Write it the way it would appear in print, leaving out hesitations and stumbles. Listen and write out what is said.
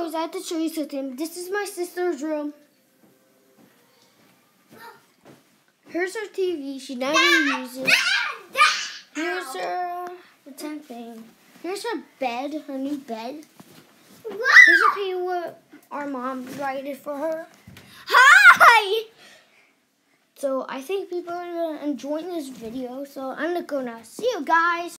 guys, I have to show you something. This is my sister's room. Here's her TV. She never uses it. Here's her pretend thing. Here's her bed, her new bed. Here's a painting what our mom wrote for her. Hi! So I think people are enjoying this video. So I'm gonna go now. See you guys.